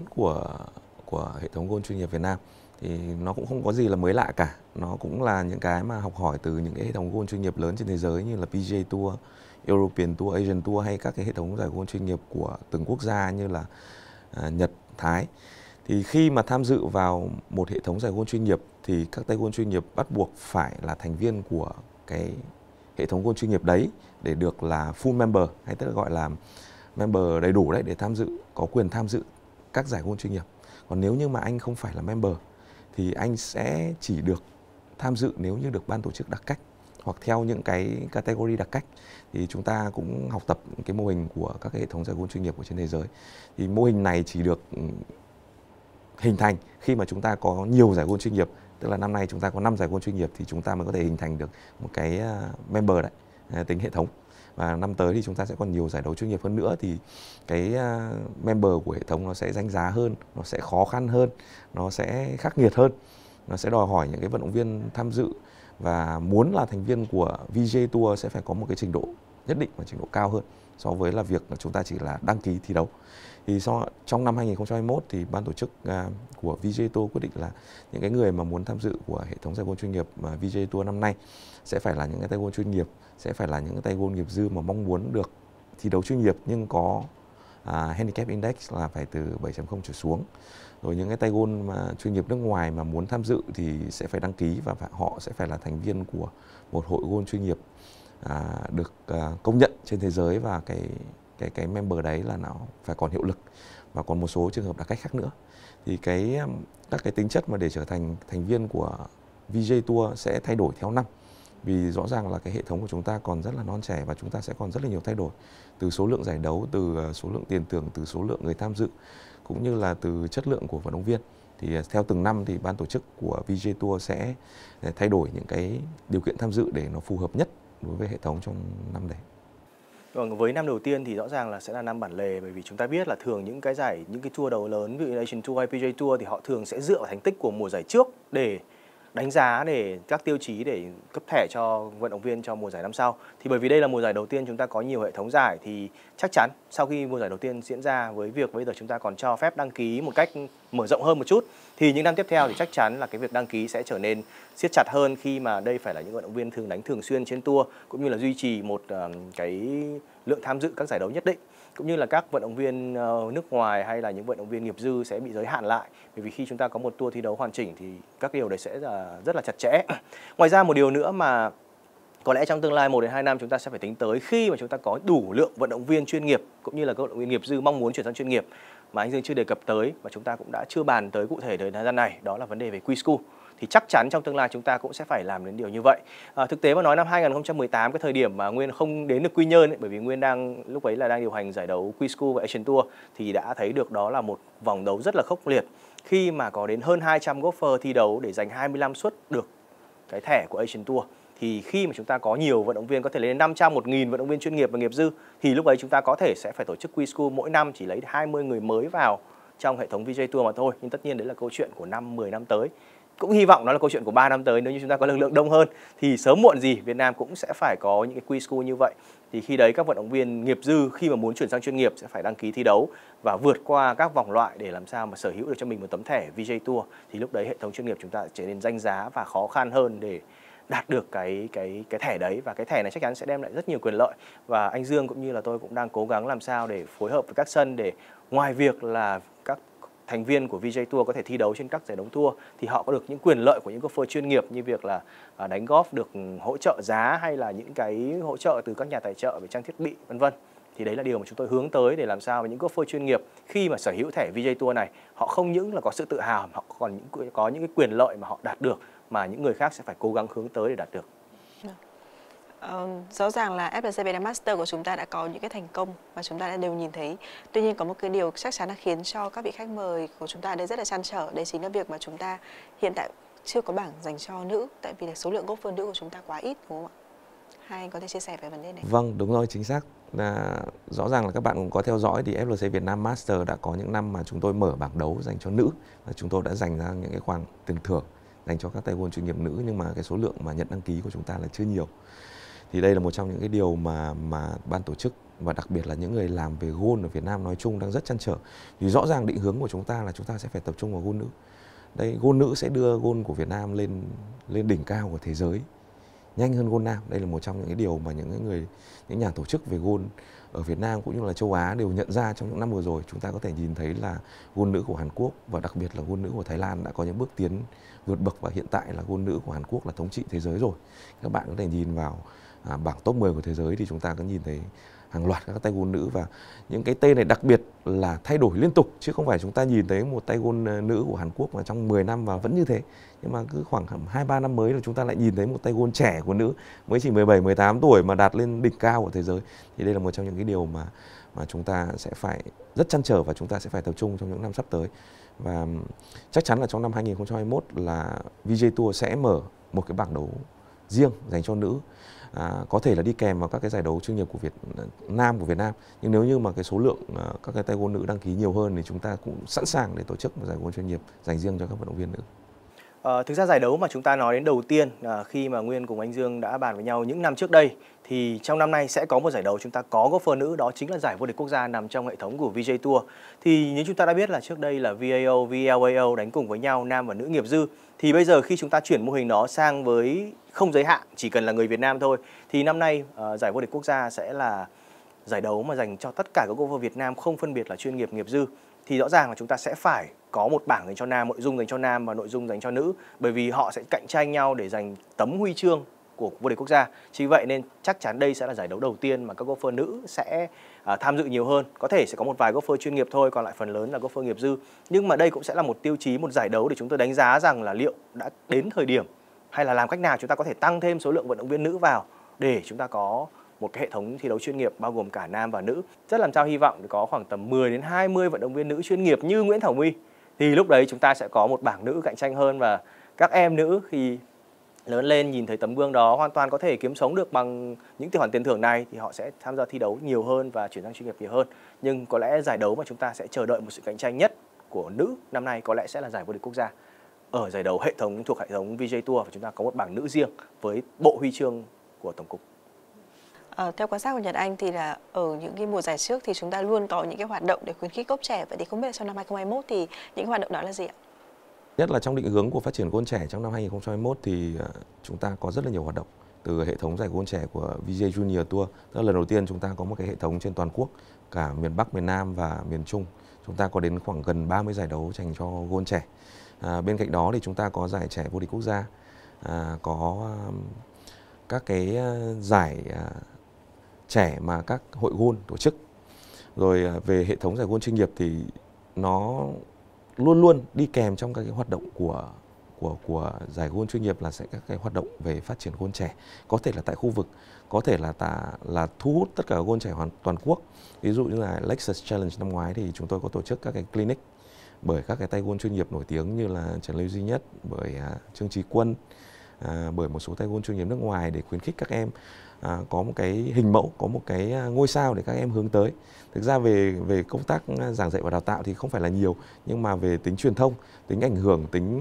của hệ thống golf chuyên nghiệp Việt Nam. Thì nó cũng không có gì là mới lạ cả. Nó cũng là những cái mà học hỏi từ những cái hệ thống golf chuyên nghiệp lớn trên thế giới như là PGA Tour, European Tour, Asian Tour hay các cái hệ thống giải golf chuyên nghiệp của từng quốc gia như là Nhật, Thái. Thì khi mà tham dự vào một hệ thống giải golf chuyên nghiệp thì các tay golf chuyên nghiệp bắt buộc phải là thành viên của cái hệ thống golf chuyên nghiệp đấy để được là full member, hay tức là gọi là member đầy đủ đấy, để tham dự, có quyền tham dự các giải golf chuyên nghiệp. Còn nếu như mà anh không phải là member thì anh sẽ chỉ được tham dự nếu như được ban tổ chức đặc cách hoặc theo những cái category đặc cách. Thì chúng ta cũng học tập cái mô hình của các cái hệ thống giải golf chuyên nghiệp của trên thế giới. Thì mô hình này chỉ được hình thành khi mà chúng ta có nhiều giải golf chuyên nghiệp, tức là năm nay chúng ta có 5 giải golf chuyên nghiệp thì chúng ta mới có thể hình thành được một cái member đấy, tính hệ thống. Và năm tới thì chúng ta sẽ còn nhiều giải đấu chuyên nghiệp hơn nữa thì cái member của hệ thống nó sẽ danh giá hơn, nó sẽ khó khăn hơn, nó sẽ khắc nghiệt hơn, nó sẽ đòi hỏi những cái vận động viên tham dự và muốn là thành viên của VJ Tour sẽ phải có một cái trình độ nhất định và trình độ cao hơn so với là việc chúng ta chỉ là đăng ký thi đấu. Thì trong năm 2021 thì ban tổ chức của VJ Tour quyết định là những cái người mà muốn tham dự của hệ thống giải golf chuyên nghiệp VJ Tour năm nay sẽ phải là những cái tay golf chuyên nghiệp, sẽ phải là những cái tay golf nghiệp dư mà mong muốn được thi đấu chuyên nghiệp nhưng có handicap index là phải từ 7.0 trở xuống. Rồi những cái tay golf mà chuyên nghiệp nước ngoài mà muốn tham dự thì sẽ phải đăng ký và họ sẽ phải là thành viên của một hội golf chuyên nghiệp được công nhận trên thế giới, và cái member đấy là nó phải còn hiệu lực, và còn một số trường hợp đặc cách khác nữa. Thì các cái tính chất mà để trở thành thành viên của VJ Tour sẽ thay đổi theo năm, vì rõ ràng là cái hệ thống của chúng ta còn rất là non trẻ và chúng ta sẽ còn rất là nhiều thay đổi, từ số lượng giải đấu, từ số lượng tiền thưởng, từ số lượng người tham dự, cũng như là từ chất lượng của vận động viên. Thì theo từng năm thì ban tổ chức của VJ Tour sẽ thay đổi những cái điều kiện tham dự để nó phù hợp nhất đối với hệ thống trong năm đấy. Vâng, với năm đầu tiên thì rõ ràng là sẽ là năm bản lề, bởi vì chúng ta biết là thường những cái tour đấu lớn, ví dụ Asian Tour hay PGA Tour thì họ thường sẽ dựa vào thành tích của mùa giải trước để đánh giá, để các tiêu chí để cấp thẻ cho vận động viên cho mùa giải năm sau. Thì bởi vì đây là mùa giải đầu tiên chúng ta có nhiều hệ thống giải, thì chắc chắn sau khi mùa giải đầu tiên diễn ra, với việc bây giờ chúng ta còn cho phép đăng ký một cách mở rộng hơn một chút, thì những năm tiếp theo thì chắc chắn là cái việc đăng ký sẽ trở nên siết chặt hơn, khi mà đây phải là những vận động viên đánh thường xuyên trên tour, cũng như là duy trì một cái lượng tham dự các giải đấu nhất định, cũng như là các vận động viên nước ngoài hay là những vận động viên nghiệp dư sẽ bị giới hạn lại, bởi vì khi chúng ta có một tour thi đấu hoàn chỉnh thì các điều đấy sẽ rất là chặt chẽ. Ngoài ra một điều nữa mà có lẽ trong tương lai 1 đến 2 năm chúng ta sẽ phải tính tới, khi mà chúng ta có đủ lượng vận động viên chuyên nghiệp cũng như là các vận động viên nghiệp dư mong muốn chuyển sang chuyên nghiệp mà anh Dương chưa đề cập tới, và chúng ta cũng đã chưa bàn tới cụ thể thời gian này, đó là vấn đề về Q-School. Thì chắc chắn trong tương lai chúng ta cũng sẽ phải làm đến điều như vậy. Thực tế mà nói, năm 2018, cái thời điểm mà Nguyên không đến được Quy Nhơn bởi vì Nguyên lúc ấy đang điều hành giải đấu Q-School và Asian Tour, thì đã thấy được đó là một vòng đấu rất là khốc liệt, khi mà có đến hơn 200 golfer thi đấu để giành 25 suất được cái thẻ của Asian Tour. Thì khi mà chúng ta có nhiều vận động viên, có thể lên 500, 1.000 vận động viên chuyên nghiệp và nghiệp dư, thì lúc ấy chúng ta có thể sẽ phải tổ chức Q-School mỗi năm chỉ lấy 20 người mới vào trong hệ thống VJ Tour mà thôi. Nhưng tất nhiên đấy là câu chuyện của 5-10 năm tới. Cũng hy vọng nó là câu chuyện của 3 năm tới, nếu như chúng ta có lực lượng đông hơn thì sớm muộn gì Việt Nam cũng sẽ phải có những cái Q-School như vậy. Thì khi đấy các vận động viên nghiệp dư khi mà muốn chuyển sang chuyên nghiệp sẽ phải đăng ký thi đấu và vượt qua các vòng loại để làm sao mà sở hữu được cho mình một tấm thẻ VJ Tour. Thì lúc đấy hệ thống chuyên nghiệp chúng ta trở nên danh giá và khó khăn hơn để đạt được cái thẻ đấy, và cái thẻ này chắc chắn sẽ đem lại rất nhiều quyền lợi. Và anh Dương cũng như là tôi cũng đang cố gắng làm sao để phối hợp với các sân, để ngoài việc là các thành viên của VJ Tour có thể thi đấu trên các giải đấu tour thì họ có được những quyền lợi của những golfer chuyên nghiệp, như việc là đánh golf được hỗ trợ giá, hay là những cái hỗ trợ từ các nhà tài trợ về trang thiết bị vân vân. Thì đấy là điều mà chúng tôi hướng tới, để làm sao mà những golfer chuyên nghiệp khi mà sở hữu thẻ VJ Tour này, họ không những là có sự tự hào, họ còn có những cái quyền lợi mà họ đạt được mà những người khác sẽ phải cố gắng hướng tới để đạt được. Rõ ràng là FLC Vietnam Master của chúng ta đã có những cái thành công và chúng ta đã đều nhìn thấy. Tuy nhiên có một cái điều chắc chắn là khiến cho các vị khách mời của chúng ta đây rất là trăn trở, đấy chính là việc mà chúng ta hiện tại chưa có bảng dành cho nữ, tại vì là số lượng golfer nữ của chúng ta quá ít, đúng không ạ? Hai anh có thể chia sẻ về vấn đề này? Vâng, đúng rồi, chính xác. Rõ ràng là các bạn cũng có theo dõi thì FLC Vietnam Master đã có những năm mà chúng tôi mở bảng đấu dành cho nữ, và chúng tôi đã dành ra những cái khoản tiền thưởng dành cho các tay golf chuyên nghiệp nữ, nhưng mà cái số lượng mà nhận đăng ký của chúng ta là chưa nhiều. Thì đây là một trong những cái điều mà ban tổ chức và đặc biệt là những người làm về golf ở Việt Nam nói chung đang rất trăn trở. Vì rõ ràng định hướng của chúng ta là chúng ta sẽ phải tập trung vào golf nữ. Đây, golf nữ sẽ đưa golf của Việt Nam lên đỉnh cao của thế giới nhanh hơn golf nam. Đây là một trong những cái điều mà những nhà tổ chức về golf ở Việt Nam cũng như là châu Á đều nhận ra trong những năm vừa rồi. Chúng ta có thể nhìn thấy là golf nữ của Hàn Quốc và đặc biệt là golf nữ của Thái Lan đã có những bước tiến vượt bậc, và hiện tại là golf nữ của Hàn Quốc là thống trị thế giới rồi. Các bạn có thể nhìn vào bảng top 10 của thế giới thì chúng ta có nhìn thấy hàng loạt các tay golf nữ, và những cái tên này đặc biệt là thay đổi liên tục, chứ không phải chúng ta nhìn thấy một tay golf nữ của Hàn Quốc mà trong 10 năm và vẫn như thế. Nhưng mà cứ khoảng 2-3 năm mới là chúng ta lại nhìn thấy một tay golf trẻ của nữ mới chỉ 17-18 tuổi mà đạt lên đỉnh cao của thế giới. Thì đây là một trong những cái điều mà chúng ta sẽ phải rất trăn trở và chúng ta sẽ phải tập trung trong những năm sắp tới. Và chắc chắn là trong năm 2021 là VJ Tour sẽ mở một cái bảng đấu riêng dành cho nữ, có thể là đi kèm vào các cái giải đấu chuyên nghiệp của Việt Nam. Nhưng nếu như mà cái số lượng các cái tay golf nữ đăng ký nhiều hơn thì chúng ta cũng sẵn sàng để tổ chức một giải golf chuyên nghiệp dành riêng cho các vận động viên nữ. Thực ra giải đấu mà chúng ta nói đến đầu tiên khi mà Nguyên cùng anh Dương đã bàn với nhau những năm trước đây, thì trong năm nay sẽ có một giải đấu chúng ta có golfer nữ, đó chính là giải vô địch quốc gia nằm trong hệ thống của VJ Tour. Thì như chúng ta đã biết là trước đây là VAO, VLAO đánh cùng với nhau, nam và nữ nghiệp dư. Thì bây giờ khi chúng ta chuyển mô hình đó sang với không giới hạn, chỉ cần là người Việt Nam thôi, thì năm nay giải vô địch quốc gia sẽ là giải đấu mà dành cho tất cả các golfer Việt Nam, không phân biệt là chuyên nghiệp, nghiệp dư. Thì rõ ràng là chúng ta sẽ phải có một bảng dành cho nam, nội dung dành cho nam và nội dung dành cho nữ, bởi vì họ sẽ cạnh tranh nhau để giành tấm huy chương của vô địch quốc gia. Chính vậy nên chắc chắn đây sẽ là giải đấu đầu tiên mà các golfer nữ sẽ tham dự nhiều hơn. Có thể sẽ có một vài golfer chuyên nghiệp thôi, còn lại phần lớn là golfer nghiệp dư. Nhưng mà đây cũng sẽ là một tiêu chí, một giải đấu để chúng tôi đánh giá rằng là liệu đã đến thời điểm hay là làm cách nào chúng ta có thể tăng thêm số lượng vận động viên nữ vào để chúng ta có một cái hệ thống thi đấu chuyên nghiệp bao gồm cả nam và nữ. Rất làm sao hy vọng có khoảng tầm 10 đến 20 vận động viên nữ chuyên nghiệp như Nguyễn Thảo My. Thì lúc đấy chúng ta sẽ có một bảng nữ cạnh tranh hơn, và các em nữ khi lớn lên nhìn thấy tấm gương đó hoàn toàn có thể kiếm sống được bằng những khoản tiền thưởng này, thì họ sẽ tham gia thi đấu nhiều hơn và chuyển sang chuyên nghiệp nhiều hơn. Nhưng có lẽ giải đấu mà chúng ta sẽ chờ đợi một sự cạnh tranh nhất của nữ năm nay có lẽ sẽ là giải vô địch quốc gia ở giải đấu thuộc hệ thống VJ Tour, và chúng ta có một bảng nữ riêng với bộ huy chương của tổng cục. Theo quan sát của Nhật Anh thì là ở những cái mùa giải trước thì chúng ta luôn có những cái hoạt động để khuyến khích golf trẻ. Vậy thì không biết là trong năm 2021 thì những hoạt động đó là gì ạ? Nhất là trong định hướng của phát triển golf trẻ trong năm 2021 thì chúng ta có rất là nhiều hoạt động. Từ hệ thống giải golf trẻ của VJ Junior Tour, tức là lần đầu tiên chúng ta có một cái hệ thống trên toàn quốc, cả miền Bắc, miền Nam và miền Trung. Chúng ta có đến khoảng gần 30 giải đấu dành cho golf trẻ. Bên cạnh đó thì chúng ta có giải trẻ vô địch quốc gia, có các cái giải trẻ mà các hội golf tổ chức. Rồi về hệ thống giải golf chuyên nghiệp thì nó luôn luôn đi kèm trong các cái hoạt động của giải golf chuyên nghiệp là sẽ các cái hoạt động về phát triển golf trẻ, có thể là tại khu vực, có thể là thu hút tất cả golf trẻ toàn quốc. Ví dụ như là Lexus Challenge năm ngoái thì chúng tôi có tổ chức các cái clinic bởi các cái tay golf chuyên nghiệp nổi tiếng như là Trần Lưu Duy Nhất, bởi Trương Trí Quân, bởi một số tay golf chuyên nghiệp nước ngoài để khuyến khích các em có một cái hình mẫu, có một cái ngôi sao để các em hướng tới. Thực ra về công tác giảng dạy và đào tạo thì không phải là nhiều, nhưng mà về tính truyền thông, tính ảnh hưởng, tính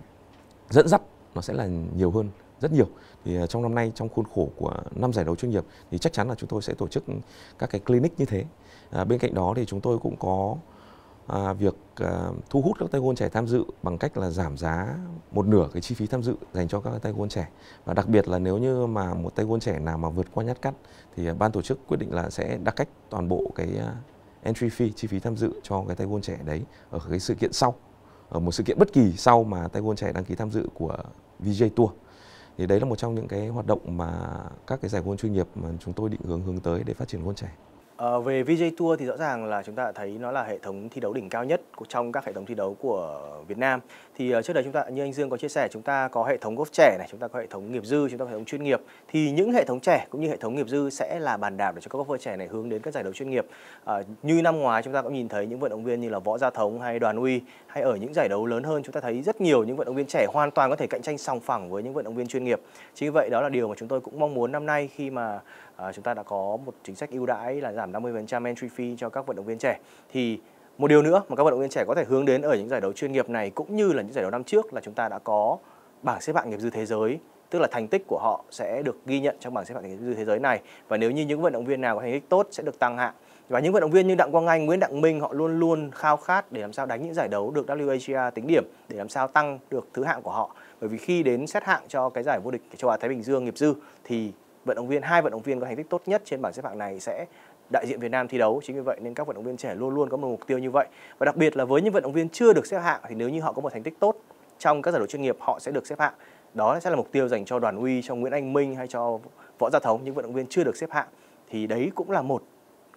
dẫn dắt nó sẽ là nhiều hơn rất nhiều. Thì trong năm nay, trong khuôn khổ của 5 giải đấu chuyên nghiệp thì chắc chắn là chúng tôi sẽ tổ chức các cái clinic như thế. Bên cạnh đó thì chúng tôi cũng có việc thu hút các tay golf trẻ tham dự bằng cách là giảm giá một nửa cái chi phí tham dự dành cho các tay golf trẻ. Và đặc biệt là nếu như mà một tay golf trẻ nào mà vượt qua nhát cắt thì ban tổ chức quyết định là sẽ đặc cách toàn bộ cái entry fee, chi phí tham dự cho cái tay golf trẻ đấy ở cái sự kiện sau, ở một sự kiện bất kỳ sau mà tay golf trẻ đăng ký tham dự của VJ Tour. Thì đấy là một trong những cái hoạt động mà các cái giải golf chuyên nghiệp mà chúng tôi định hướng tới để phát triển golf trẻ. Về VJ Tour thì rõ ràng là chúng ta đã thấy nó là hệ thống thi đấu đỉnh cao nhất trong các hệ thống thi đấu của Việt Nam. Thì trước đây chúng ta, như anh Dương có chia sẻ, chúng ta có hệ thống golf trẻ này, chúng ta có hệ thống nghiệp dư, chúng ta có hệ thống chuyên nghiệp. Thì những hệ thống trẻ cũng như hệ thống nghiệp dư sẽ là bàn đạp để cho các golfer trẻ này hướng đến các giải đấu chuyên nghiệp. Như năm ngoái chúng ta cũng nhìn thấy những vận động viên như là Võ Gia Thống hay Đoàn Uy, hay ở những giải đấu lớn hơn chúng ta thấy rất nhiều những vận động viên trẻ hoàn toàn có thể cạnh tranh sòng phẳng với những vận động viên chuyên nghiệp. Chính vì vậy đó là điều mà chúng tôi cũng mong muốn năm nay khi mà chúng ta đã có một chính sách ưu đãi là giảm 50% entry fee cho các vận động viên trẻ. Thì một điều nữa mà các vận động viên trẻ có thể hướng đến ở những giải đấu chuyên nghiệp này cũng như là những giải đấu năm trước là chúng ta đã có bảng xếp hạng nghiệp dư thế giới, tức là thành tích của họ sẽ được ghi nhận trong bảng xếp hạng nghiệp dư thế giới này, và nếu như những vận động viên nào có thành tích tốt sẽ được tăng hạng. Và những vận động viên như Đặng Quang Anh, Nguyễn Đặng Minh họ luôn luôn khao khát để làm sao đánh những giải đấu được WAGR tính điểm để làm sao tăng được thứ hạng của họ. Bởi vì khi đến xét hạng cho cái giải vô địch châu Á Thái Bình Dương nghiệp dư thì hai vận động viên có thành tích tốt nhất trên bảng xếp hạng này sẽ đại diện Việt Nam thi đấu. Chính vì vậy nên các vận động viên trẻ luôn luôn có một mục tiêu như vậy. Và đặc biệt là với những vận động viên chưa được xếp hạng thì nếu như họ có một thành tích tốt trong các giải đấu chuyên nghiệp họ sẽ được xếp hạng. Đó sẽ là mục tiêu dành cho Đoàn Uy, cho Nguyễn Anh Minh hay cho Võ Gia Thống, những vận động viên chưa được xếp hạng. Thì đấy cũng là một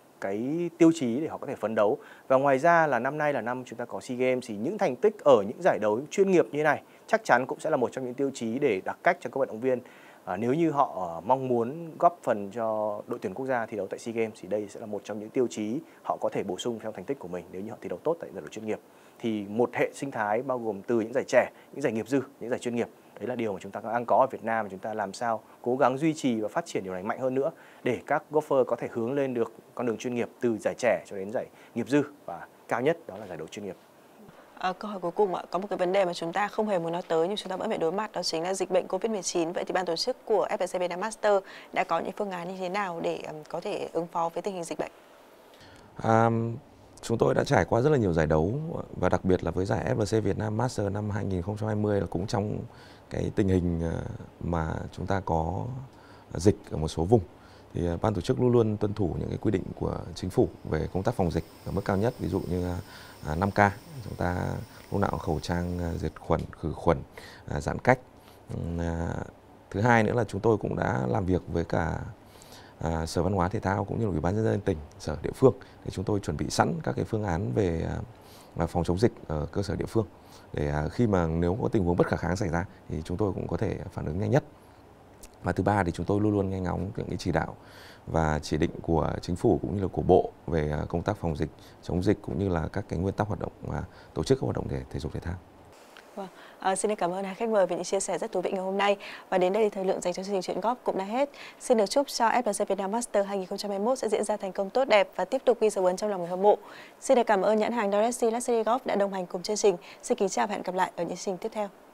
cái tiêu chí để họ có thể phấn đấu. Và ngoài ra là năm nay là năm chúng ta có SEA Games thì những thành tích ở những giải đấu chuyên nghiệp như thế này chắc chắn cũng sẽ là một trong những tiêu chí để đặc cách cho các vận động viên. Nếu như họ mong muốn góp phần cho đội tuyển quốc gia thi đấu tại SEA Games thì đây sẽ là một trong những tiêu chí họ có thể bổ sung trong thành tích của mình nếu như họ thi đấu tốt tại giải đấu chuyên nghiệp. Thì một hệ sinh thái bao gồm từ những giải trẻ, những giải nghiệp dư, những giải chuyên nghiệp. Đấy là điều mà chúng ta đang có ở Việt Nam, và chúng ta làm sao cố gắng duy trì và phát triển điều này mạnh hơn nữa để các golfer có thể hướng lên được con đường chuyên nghiệp từ giải trẻ cho đến giải nghiệp dư, và cao nhất đó là giải đấu chuyên nghiệp. Câu hỏi cuối cùng ạ, có một cái vấn đề mà chúng ta không hề muốn nói tới nhưng chúng ta vẫn phải đối mặt, đó chính là dịch bệnh Covid-19. Vậy thì ban tổ chức của FLC Vietnam Master đã có những phương án như thế nào để có thể ứng phó với tình hình dịch bệnh? Chúng tôi đã trải qua rất là nhiều giải đấu và đặc biệt là với giải FLC Vietnam Master năm 2020 là cũng trong cái tình hình mà chúng ta có dịch ở một số vùng. Thì ban tổ chức luôn luôn tuân thủ những cái quy định của chính phủ về công tác phòng dịch ở mức cao nhất, ví dụ như 5K, chúng ta lúc nào khẩu trang, diệt khuẩn, khử khuẩn, giãn cách. Thứ hai nữa là chúng tôi cũng đã làm việc với cả Sở Văn hóa Thể thao cũng như là Ủy ban nhân dân tỉnh, sở địa phương để chúng tôi chuẩn bị sẵn các cái phương án về phòng chống dịch ở cơ sở địa phương để khi mà nếu có tình huống bất khả kháng xảy ra thì chúng tôi cũng có thể phản ứng nhanh nhất. Và thứ ba thì chúng tôi luôn luôn nghe ngóng những cái chỉ đạo và chỉ định của chính phủ cũng như là của bộ về công tác phòng dịch, chống dịch cũng như là các cái nguyên tắc hoạt động và tổ chức các hoạt động thể dục thể thao. Xin cảm ơn hai khách mời vì những chia sẻ rất thú vị ngày hôm nay. Và đến đây thì thời lượng dành cho chương trình Chuyện Góp cũng đã hết. Xin được chúc cho FLC Vietnam Master 2021 sẽ diễn ra thành công tốt đẹp và tiếp tục ghi dấu ấn trong lòng người hâm mộ. Xin được cảm ơn nhãn hàng Dorothy Luxury Golf đã đồng hành cùng chương trình. Xin kính chào và hẹn gặp lại ở những chương trình tiếp theo.